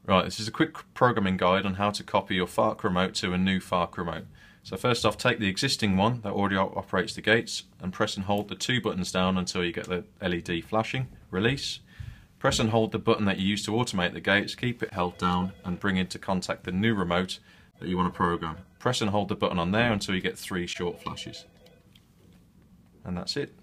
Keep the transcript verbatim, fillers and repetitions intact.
Right, this is a quick programming guide on how to copy your F A A C remote to a new F A A C remote. So first off, take the existing one that already operates the gates and press and hold the two buttons down until you get the L E D flashing. Release. Press and hold the button that you use to automate the gates, keep it held down and bring into contact the new remote that you want to program. Press and hold the button on there until you get three short flashes. And that's it.